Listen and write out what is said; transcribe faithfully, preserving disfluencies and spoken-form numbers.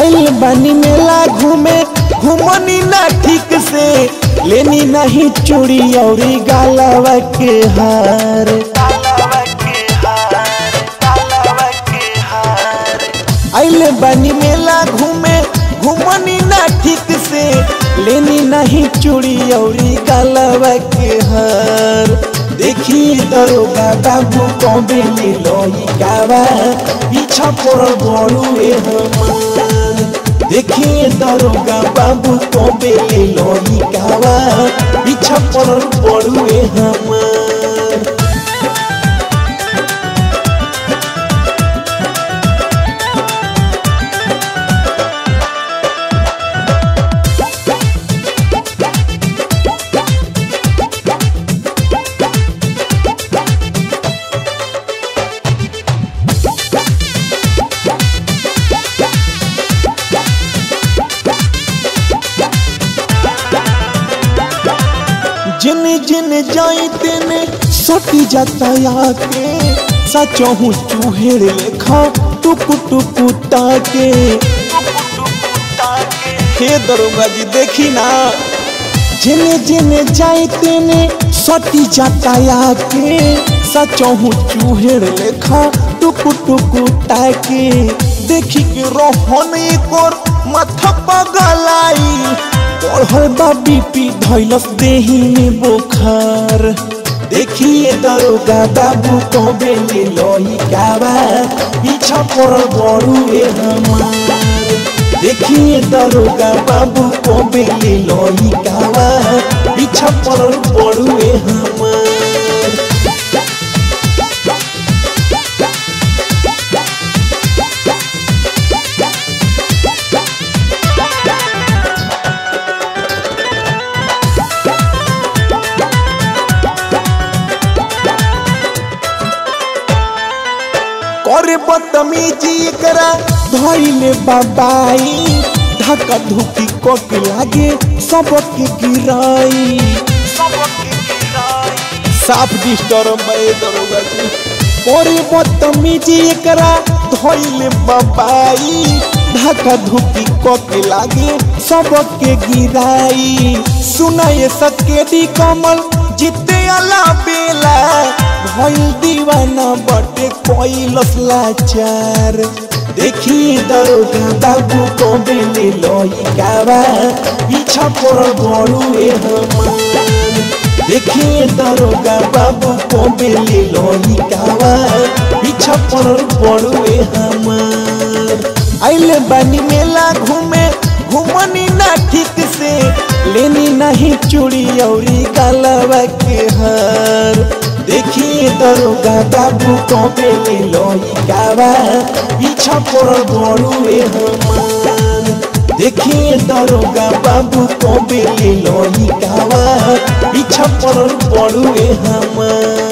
आइल बानी मेला घूमे घूमनी ना ठीक से लेनी नहीं चूड़ी औरी गालवा के हार। आइल बानी मेला घूमे घूमनी ना ठीक से लेनी नहीं चूड़ी औरी गालवा के हार। देखी दरोगा बाबू कबे लोई गावा पीछा पर बड़ुए हमार। देखी दरोगा बाबू कबे लोई गावा पीछा पर बड़ुए हमार। जिन जिन जाई तेने सोटी जाता आके सचहू चूहेड़ लेखा टुक टुक ताके। हे दरोगा जी देखी ना जिन जिन जाई तेने सोटी जाता आके सचहू चूहेड़ लेखा टुक टुक ताके। देखी के रोहन एकोर माथा पगलाई बढ़ल बा बीपी धैलस देही में बुखार। देखिए दरोगा बाबू कबे लोई गावा पीछा पर बड़ुए हमार। देखिए दरोगा बाबू कबे लोई गावा पीछा पर बड़ुए हमार। अरे बदतमीजी करा धइले बाबाई धक्का धुकी कोके लागे सबके गिराई सबके गिराई साफ डिस्टर्ब में दरोगा जी। अरे बदतमीजी करा धइले बाबाई धक्का धुकी कोके लागे सबके गिराई। सुनाए सकेडी कमल जीते अला बेला भइल दीवाना बटे कोइलस लाचार। देखी दरोगा बाबू कबे लोई गावा पीछा पर बड़ुए हमार। देखी दरोगा बाबू कबे लोई गावा पीछा पर बड़ुए हमार। आइल बानी मेला घूमे घूमनी ना ठीक से लेनी नहीं चूड़ी औरी गालवा के हार। देखिए दरोगा बाबू कबे लोई गावा पीछा पर बड़ुए हमार। देखिए दरोगा बाबू कबे लोई गावा पीछा पर बड़ुए हमार।